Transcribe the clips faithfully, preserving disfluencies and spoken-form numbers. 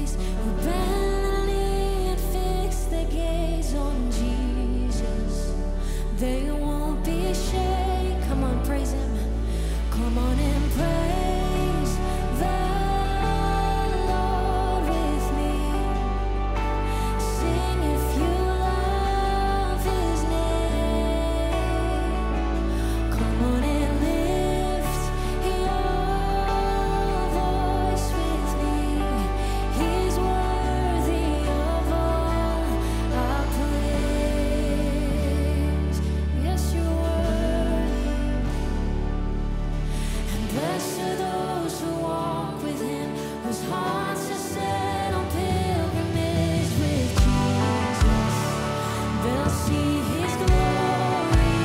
place who bend the knee and fix their gaze on Jesus. They won't be shaken. Come on, praise him. Come on and praise the Lord with me. Sing if you love his name. Come on and lift your voice with me. He's worthy of all our praise. Yes, you're worthy. And blessed are those who walk with him, whose hearts are set on pilgrimage with Jesus. They'll see his glory.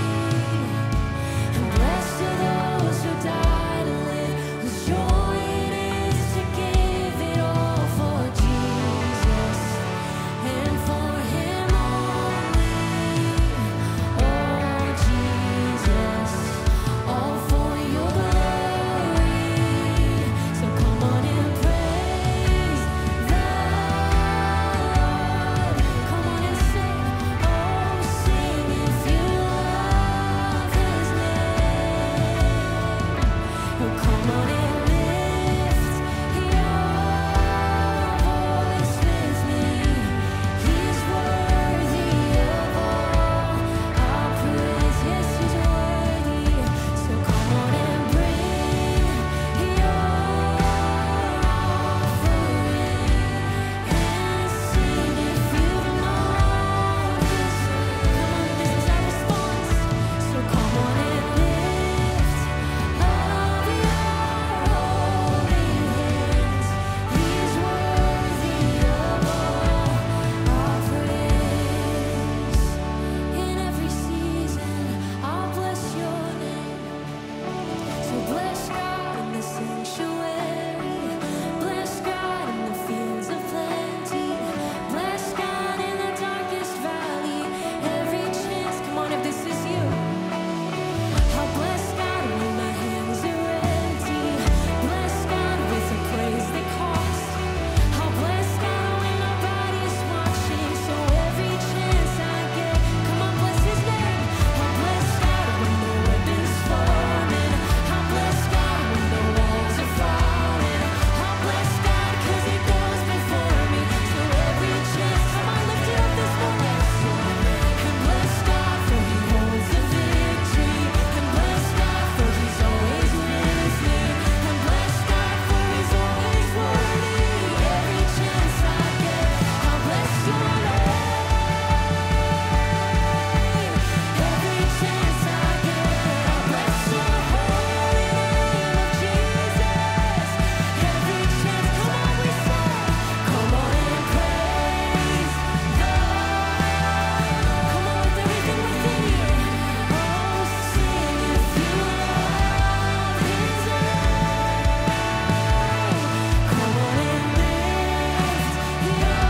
And blessed are those who die to live, whose joy it is to give it all for Jesus and for him only. Oh, Jesus, all for your glory. So come on and praise the Lord. Come on and sing. Oh, sing if you love his name. Oh, come on and lift your voice with me. He's worthy of all our praise. Yes, he's worthy. So come on and bring your offering and sing if you've known his. Come on, this is our response. So come on and lift up your holy hands. He's worthy of all our praise. In every season, I'll bless your name. So bless God in the sanctuary. Bless God in the fields of plenty. Bless God in the darkest valley. Every chance, come on, if this is you. I'll bless God when my hands are empty. Bless God with a praise that costs. I'll bless God when nobody's watching. So every chance I get, come on, bless his name. I'll bless God when the weapon's forming. I'll bless God when the walls are falling. I'll bless God 'cause he goes before me. So every chance, come on, lift it up this morning. And bless God for he holds the victory. And bless God for he's always with me. And bless God for he's always worthy. Every chance I get, I'll bless your name. Every chance I get, I'll bless your holy name of Jesus. Every chance, come on, we say, come on and praise the Lord. Come on with everything within you. Oh, sing if you love his name. Come on and lift your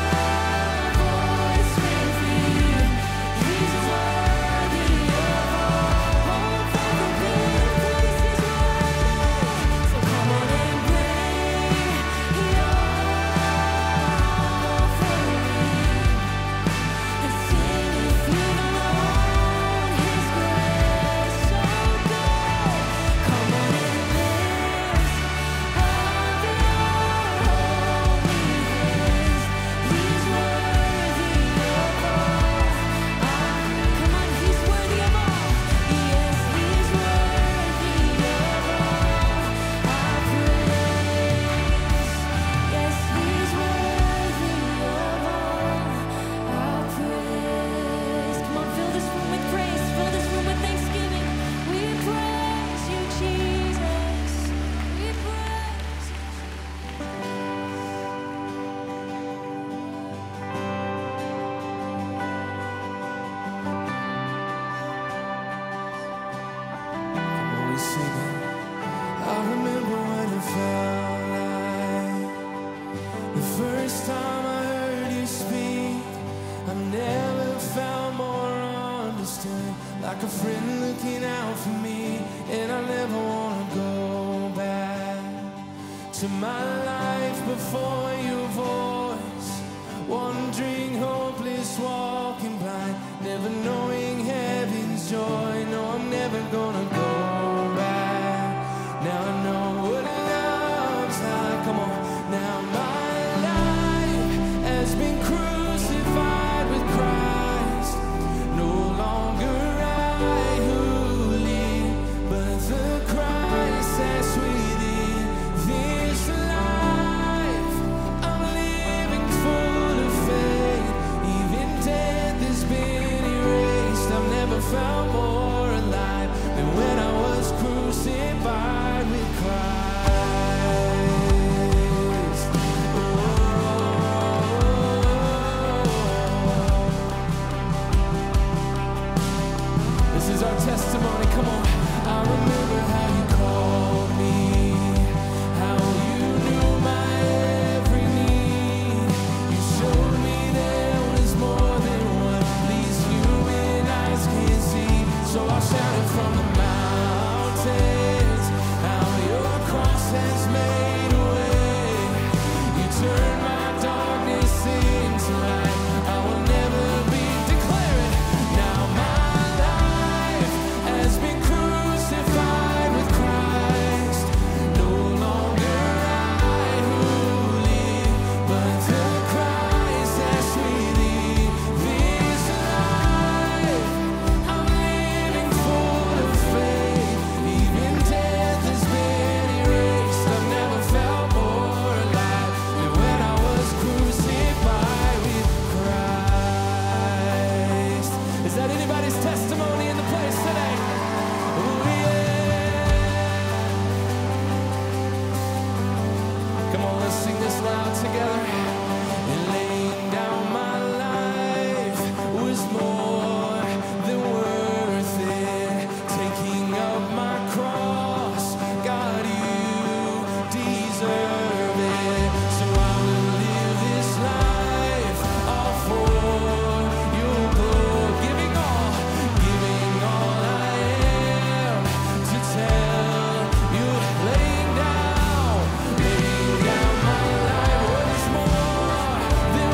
voice with me. He's worthy of all for the good places worthy. So come on and bring your offering and sing if you've known his grace so good. Come on and lift up your holy hands. He's worthy of all our, come on, he's worthy of all. Yes, he's worthy of all our praise. Yes, he's worthy of all our praise. Come on, fill this room with praise. Fill this room with thanksgiving. We praise you, Jesus. We praise you. We sing it. I remember when it felt like the first time I heard you speak. I've never felt more understood, like a friend looking out for me. And I never wanna go back to my life before your voice, wandering, hopeless, walking blind, never knowing heaven's joy. No, I'm never gonna go back. Now I know what love's like. Come on. Now my life has been crucified with Christ. No longer I who live, but the Christ that's within. This life I'm living full of faith. Even death has been erased. I've never felt more alive than when I was crucified with Christ. This is our testimony, come on. I remember how you called me, how you knew my every need. You showed me there was more than what these human eyes can see. So I shouted from the mountains, how your cross has made a way. You turned my darkness into light. I will never be declaring. Now my life has been crucified with Christ. No longer I who live, but the Christ that's within. This life I'm living full of faith. Even death has been erased. I've never felt more alive than when I was crucified with Christ. Is that anybody's testimony in the place today? Oh yeah. Come on, let's sing this loud together. And laying down my life was more than worth it. Taking up my cross, God, you deserve it. So I will live this life all for your glory. Giving all, giving all I am to tell you. Laying down, laying down my life was more than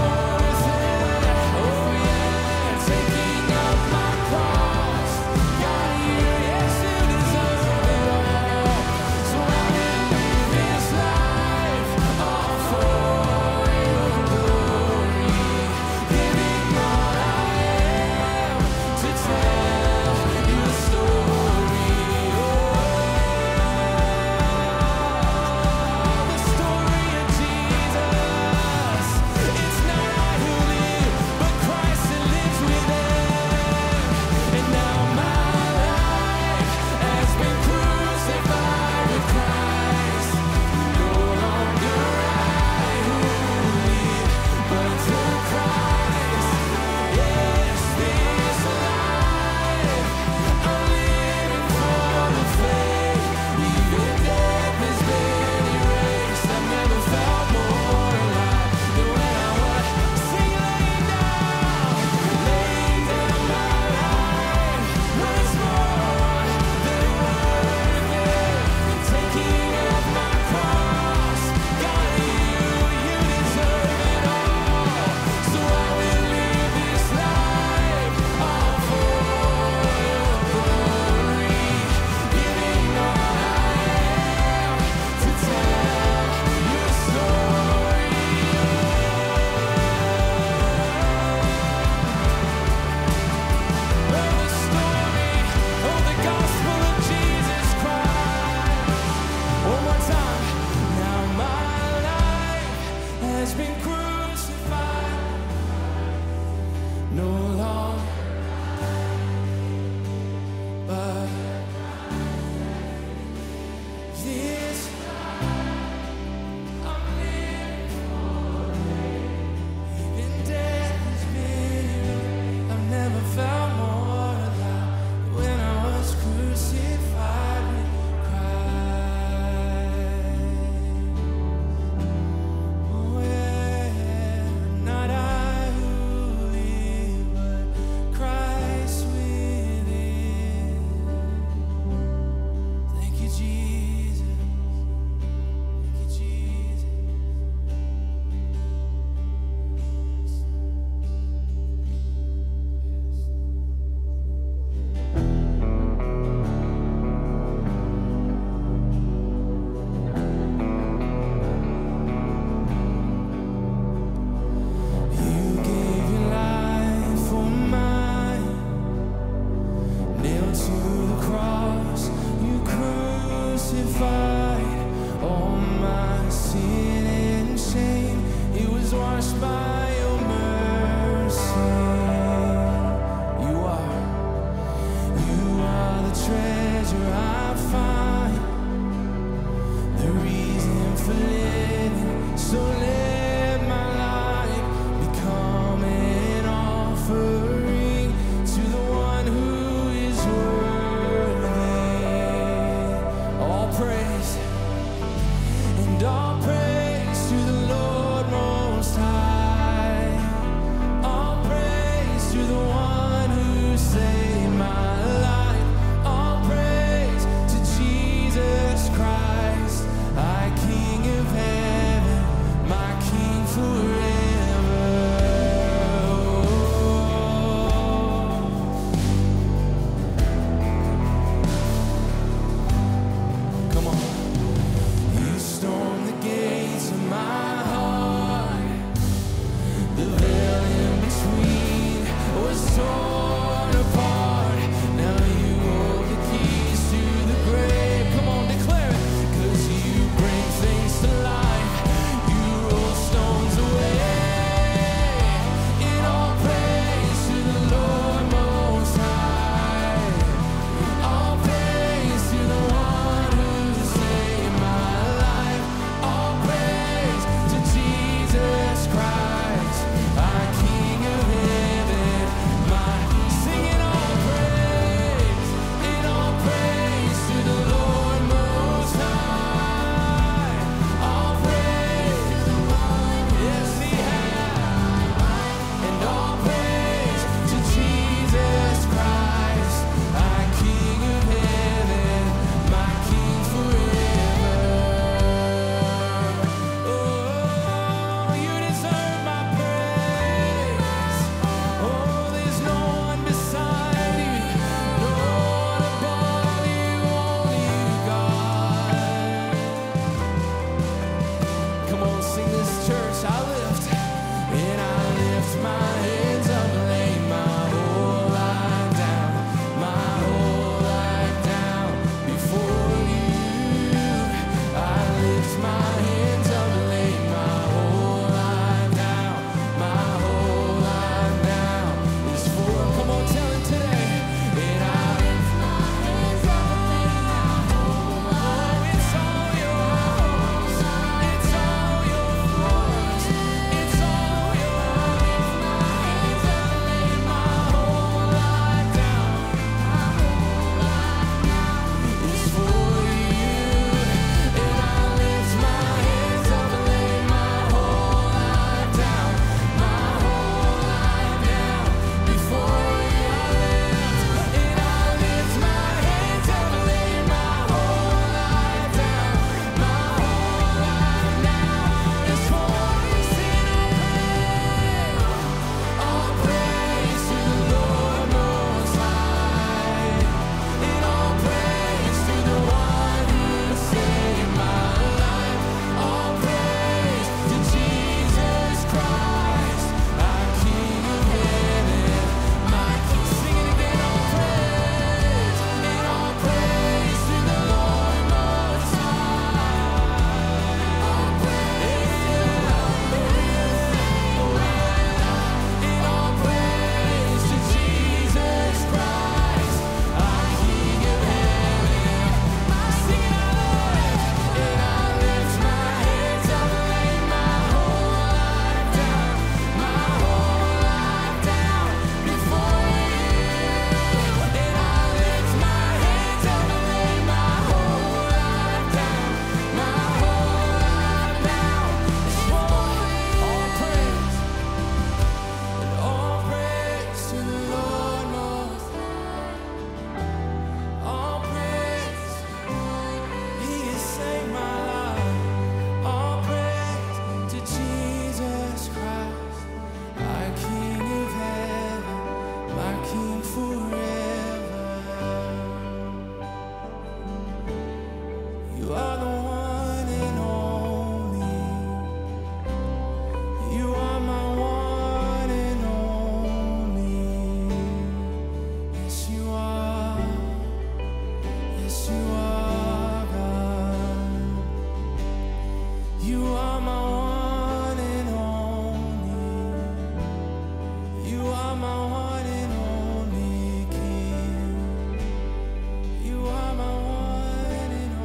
You are my one and only. You are my one and only King. You are my one and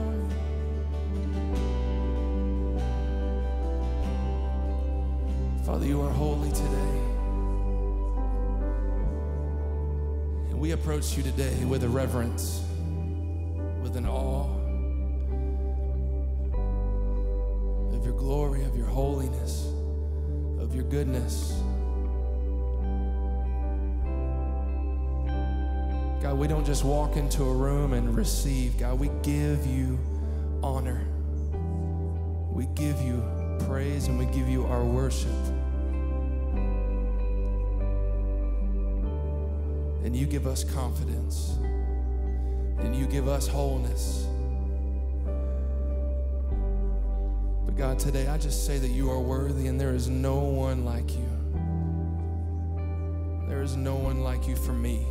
only. Father, you are holy today. And we approach you today with a reverence, with an awe of your glory, of your holiness, of your goodness. God, we don't just walk into a room and receive. God, we give you honor. We give you praise and we give you our worship. And you give us confidence. And you give us wholeness. But God, today I just say that you are worthy and there is no one like you. There is no one like you for me.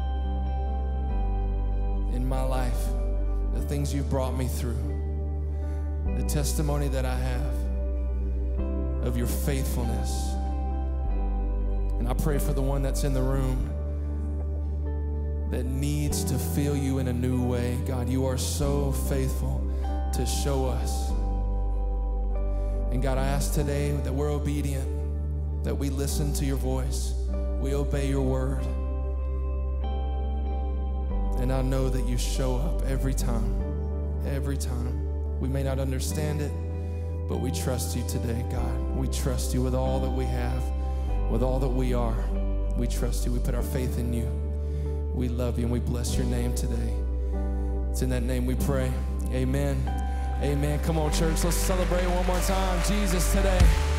In my life, the things you've brought me through, the testimony that I have of your faithfulness. And I pray for the one that's in the room that needs to feel you in a new way. God, you are so faithful to show us. And God, I ask today that we're obedient, that we listen to your voice, we obey your word. And I know that you show up every time, every time. We may not understand it, but we trust you today, God. We trust you with all that we have, with all that we are. We trust you. We put our faith in you. We love you and we bless your name today. It's in that name we pray. Amen. Amen. Come on, church. Let's celebrate one more time. Jesus today.